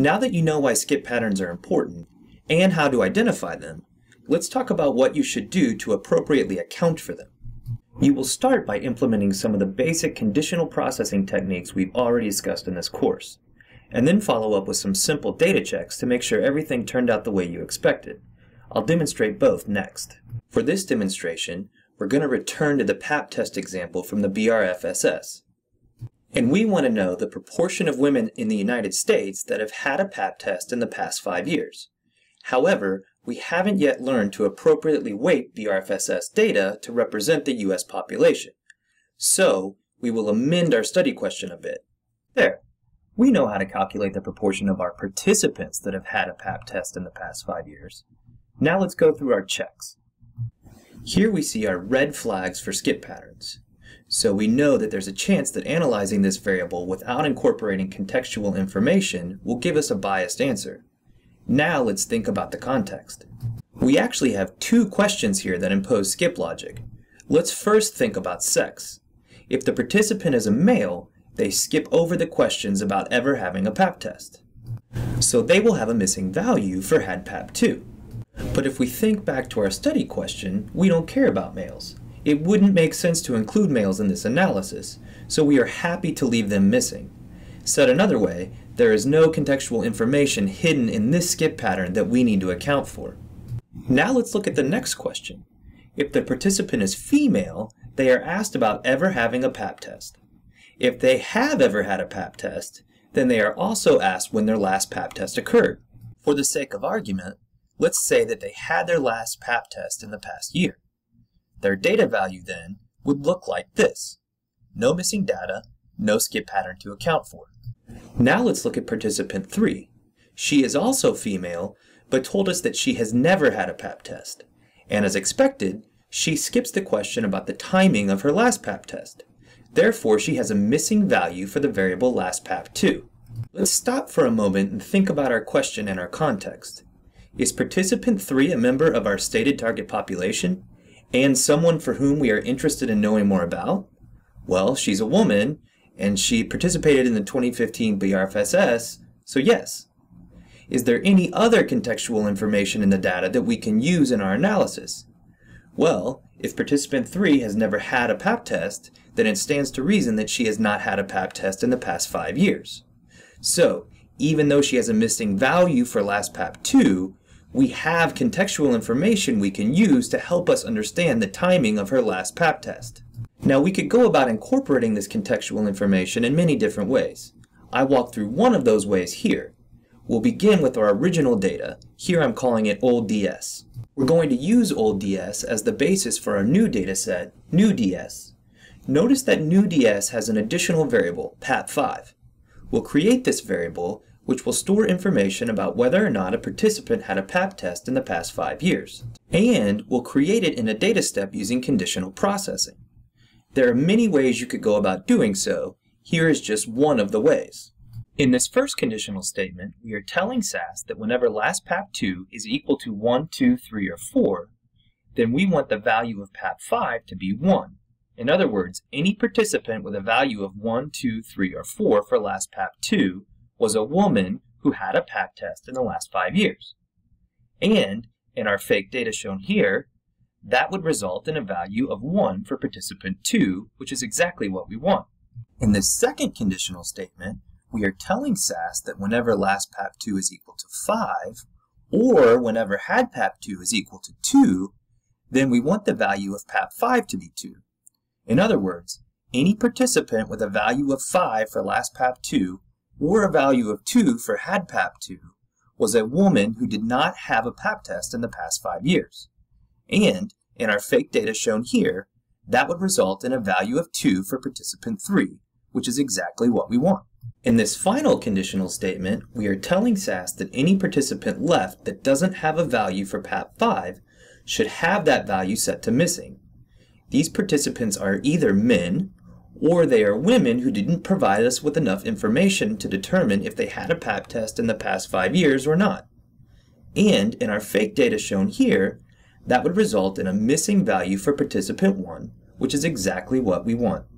Now that you know why skip patterns are important and how to identify them, let's talk about what you should do to appropriately account for them. You will start by implementing some of the basic conditional processing techniques we've already discussed in this course, and then follow up with some simple data checks to make sure everything turned out the way you expected. I'll demonstrate both next. For this demonstration, we're going to return to the Pap test example from the BRFSS. And we want to know the proportion of women in the United States that have had a Pap test in the past 5 years. However, we haven't yet learned to appropriately weight BRFSS data to represent the U.S. population. So, we will amend our study question a bit. There. We know how to calculate the proportion of our participants that have had a Pap test in the past 5 years. Now let's go through our checks. Here we see our red flags for skip patterns. So we know that there's a chance that analyzing this variable without incorporating contextual information will give us a biased answer. Now let's think about the context. We actually have two questions here that impose skip logic. Let's first think about sex. If the participant is a male, they skip over the questions about ever having a Pap test. So they will have a missing value for had Pap 2. But if we think back to our study question, we don't care about males. It wouldn't make sense to include males in this analysis, so we are happy to leave them missing. Said another way, there is no contextual information hidden in this skip pattern that we need to account for. Now let's look at the next question. If the participant is female, they are asked about ever having a Pap test. If they have ever had a Pap test, then they are also asked when their last Pap test occurred. For the sake of argument, let's say that they had their last Pap test in the past year. Their data value then would look like this. No missing data, no skip pattern to account for. Now let's look at participant 3. She is also female, but told us that she has never had a Pap test. And as expected, she skips the question about the timing of her last Pap test. Therefore, she has a missing value for the variable last Pap 2. Let's stop for a moment and think about our question and our context. Is participant 3 a member of our stated target population, and someone for whom we are interested in knowing more about? Well, she's a woman, and she participated in the 2015 BRFSS, so yes. Is there any other contextual information in the data that we can use in our analysis? Well, if participant 3 has never had a Pap test, then it stands to reason that she has not had a Pap test in the past 5 years. So, even though she has a missing value for last Pap 2, we have contextual information we can use to help us understand the timing of her last Pap test. Now we could go about incorporating this contextual information in many different ways. I walk through one of those ways here. We'll begin with our original data. Here I'm calling it old DS. We're going to use old DS as the basis for our new data set, new DS. Notice that new DS has an additional variable, Pap5. We'll create this variable, which will store information about whether or not a participant had a Pap test in the past 5 years. And we'll create it in a data step using conditional processing. There are many ways you could go about doing so. Here is just one of the ways. In this first conditional statement, we are telling SAS that whenever last Pap 2 is equal to 1, 2, 3, or 4, then we want the value of Pap 5 to be 1. In other words, any participant with a value of 1, 2, 3, or 4 for last Pap 2 was a woman who had a Pap test in the last 5 years. And, in our fake data shown here, that would result in a value of 1 for participant 2, which is exactly what we want. In this second conditional statement, we are telling SAS that whenever last Pap 2 is equal to 5, or whenever had Pap 2 is equal to 2, then we want the value of Pap 5 to be 2. In other words, any participant with a value of 5 for last Pap 2 or a value of 2 for had Pap 2 was a woman who did not have a Pap test in the past 5 years. And, in our fake data shown here, that would result in a value of 2 for participant 3, which is exactly what we want. In this final conditional statement, we are telling SAS that any participant left that doesn't have a value for Pap 5 should have that value set to missing. These participants are either men, or they are women who didn't provide us with enough information to determine if they had a Pap test in the past 5 years or not. And in our fake data shown here, that would result in a missing value for participant 1, which is exactly what we want.